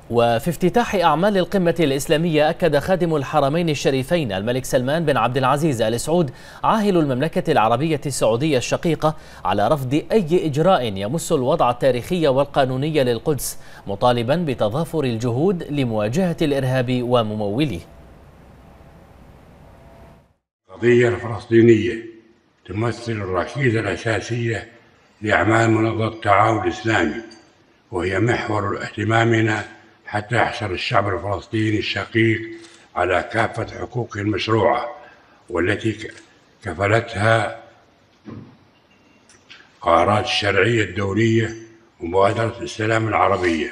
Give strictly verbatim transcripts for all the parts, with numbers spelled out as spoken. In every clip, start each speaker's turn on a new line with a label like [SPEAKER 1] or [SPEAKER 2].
[SPEAKER 1] وفي افتتاح أعمال القمة الإسلامية أكد خادم الحرمين الشريفين الملك سلمان بن عبد العزيز آل سعود عاهل المملكة العربية السعودية الشقيقة على رفض أي إجراء يمس الوضع التاريخي والقانوني للقدس، مطالبا بتضافر الجهود لمواجهة الإرهاب ومموليه.
[SPEAKER 2] القضية الفلسطينية تمثل الركيزة الأساسية لأعمال منظمة التعاون الإسلامي، وهي محور اهتمامنا حتى يحصل الشعب الفلسطيني الشقيق على كافة حقوقه المشروعة والتي كفلتها قرارات الشرعية الدولية ومبادرة السلام العربية.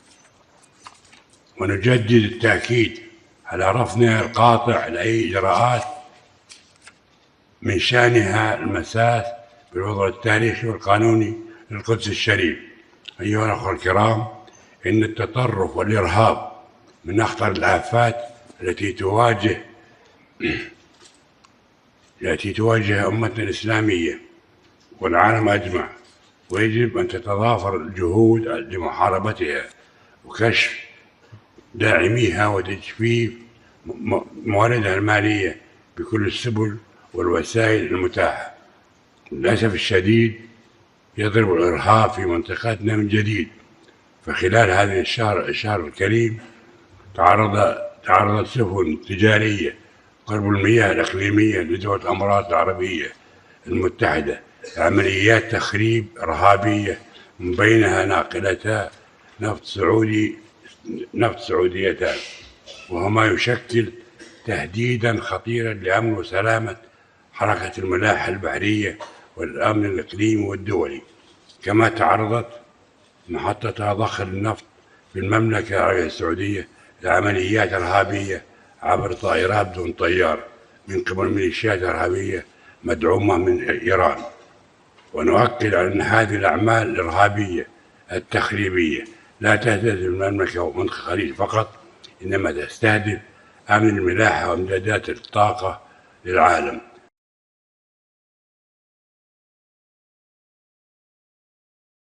[SPEAKER 2] ونجدد التأكيد على رفضنا القاطع لأي إجراءات من شأنها المساس بالوضع التاريخي والقانوني للقدس الشريف. أيها الأخوة الكرام، إن التطرف والإرهاب من أخطر الآفات التي تواجه التي تواجه أمتنا الإسلامية والعالم أجمع، ويجب أن تتضافر الجهود لمحاربتها وكشف داعميها وتجفيف مواردها المالية بكل السبل والوسائل المتاحة. للأسف الشديد يضرب الإرهاب في منطقتنا من جديد، فخلال هذا الشهر الشهر الكريم تعرض تعرضت سفن تجارية قرب المياه الإقليمية لدول الإمارات العربية المتحدة عمليات تخريب إرهابية، من بينها ناقلتا نفط سعودي نفط سعوديتان، وهما يشكل تهديدا خطيرا لأمن وسلامة حركة الملاحة البحرية والأمن الإقليمي والدولي. كما تعرضت محطة ضخ النفط في المملكة العربية السعودية لعمليات إرهابية عبر طائرات بدون طيار من قبل ميليشيات إرهابية مدعومة من إيران. ونؤكد على أن هذه الأعمال الإرهابية التخريبية لا تهدف المملكة ومنطقة الخليج فقط، إنما تستهدف أمن الملاحة وإمدادات الطاقة للعالم.